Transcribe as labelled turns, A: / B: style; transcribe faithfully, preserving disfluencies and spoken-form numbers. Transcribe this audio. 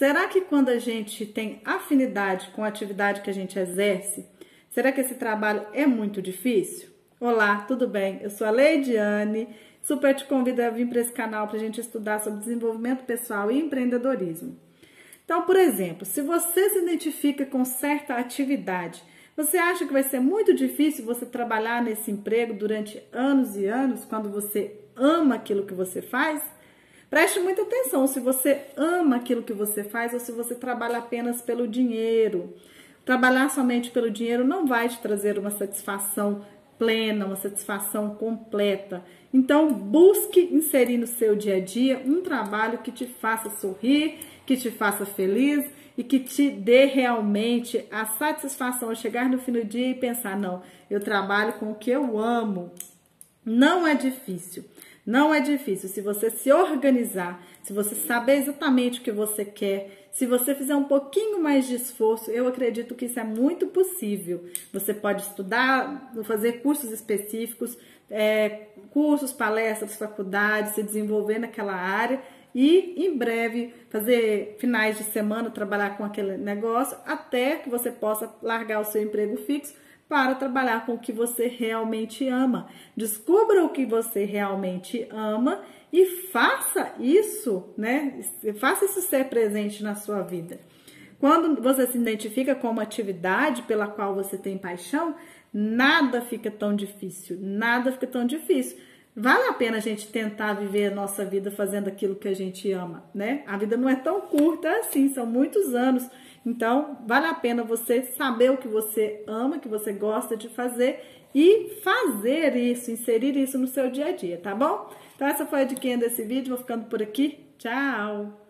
A: Será que quando a gente tem afinidade com a atividade que a gente exerce, será que esse trabalho é muito difícil? Olá, tudo bem? Eu sou a Leidiane, super te convido a vir para esse canal para a gente estudar sobre desenvolvimento pessoal e empreendedorismo. Então, por exemplo, se você se identifica com certa atividade, você acha que vai ser muito difícil você trabalhar nesse emprego durante anos e anos, quando você ama aquilo que você faz? Preste muita atenção se você ama aquilo que você faz ou se você trabalha apenas pelo dinheiro. Trabalhar somente pelo dinheiro não vai te trazer uma satisfação plena, uma satisfação completa. Então, busque inserir no seu dia a dia um trabalho que te faça sorrir, que te faça feliz e que te dê realmente a satisfação de chegar no fim do dia e pensar, não, eu trabalho com o que eu amo. Não é difícil. Não é difícil, se você se organizar, se você saber exatamente o que você quer, se você fizer um pouquinho mais de esforço, eu acredito que isso é muito possível. Você pode estudar, fazer cursos específicos, é, cursos, palestras, faculdades, se desenvolver naquela área e em breve fazer finais de semana, trabalhar com aquele negócio, até que você possa largar o seu emprego fixo para trabalhar com o que você realmente ama. Descubra o que você realmente ama e faça isso, né? Faça isso ser presente na sua vida. Quando você se identifica com uma atividade pela qual você tem paixão, nada fica tão difícil, nada fica tão difícil. Vale a pena a gente tentar viver a nossa vida fazendo aquilo que a gente ama, né? A vida não é tão curta assim, são muitos anos. Então, vale a pena você saber o que você ama, que você gosta de fazer e fazer isso, inserir isso no seu dia a dia, tá bom? Então, essa foi a diquinha desse vídeo. Vou ficando por aqui. Tchau!